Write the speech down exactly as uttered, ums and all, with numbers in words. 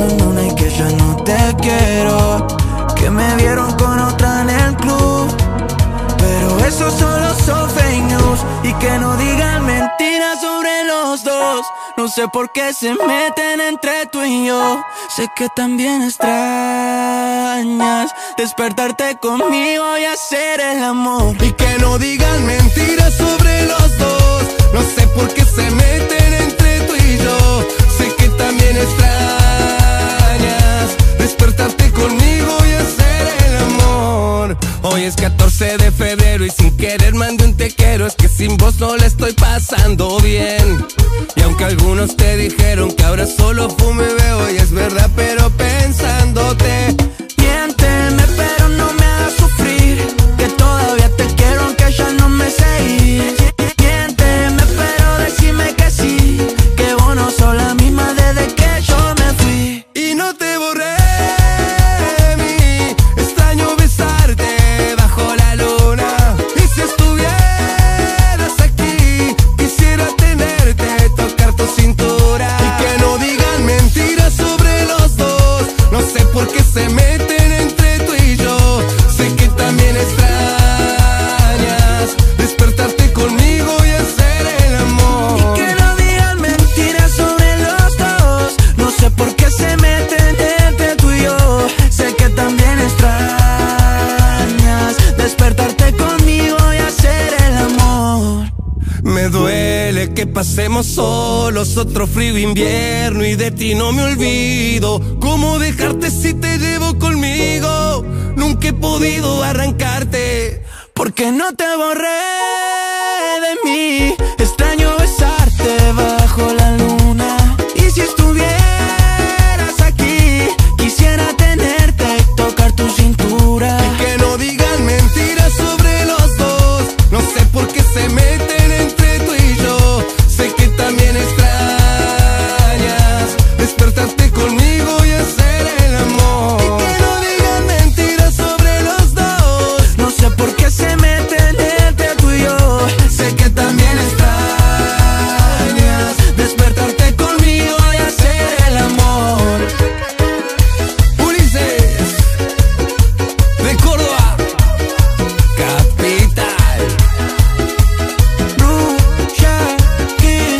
con una y que ya no te quiero, que me vieron con otra en el club. Pero eso solo son fake news, y que no digan mentiras sobre los dos. No sé por qué se meten entre tú y yo. Sé que también extrañas despertarte conmigo y hacer el amor. Y que no digan mentiras sobre los dos. No sé por qué se meten entre tú y yo. Sé que también extrañas despertarte conmigo y hacer el amor. Hoy es catorce de febrero y sin querer mandé un te quiero. Es que sin vos no le estoy pasando bien. Y aunque algunos te dijeron que ahora solo fumo y veo, y es verdad, pero pensándote. Miénteme pero no me hagas sufrir, que todavía te quiero aunque ya no me sé ir. Miénteme pero decime que sí, que vos no sos la misma desde que yo me fui. Y no te borré de mí, extraño besarte bajo la luna. Y si estuvieras aquí, quisiera tenerte, tocar tu cintura. Y que no digan mentiras sobre los dos. No sé por qué se meten entre tú y yo. Sé que también extrañas despertarte conmigo y hacer el amor. Y que no digan mentiras sobre los dos. No sé por qué se meten entre tú y yo. Sé que también extrañas despertarte conmigo y hacer el amor. Me duele que pasemos solos otro frío invierno y de ti no me olvido. ¿Cómo dejarte si te llevo conmigo? Nunca he podido arrancarte. Porque no te borré de mí. Extraño besarte bajo la luna. Y si estuvieras aquí, quisiera tenerte, tocar tu cintura. Y que no digan mentiras sobre los dos. No sé por qué se meten entre tú y yo. Sé que también extrañas despertarte conmigo y hacer el amor. Y que no digan mentiras sobre los dos. No sé por qué se meten entre tú y yo. Sé que también extrañas despertarte conmigo y hacer el amor. Ulises de Córdoba, capital. Rucha King.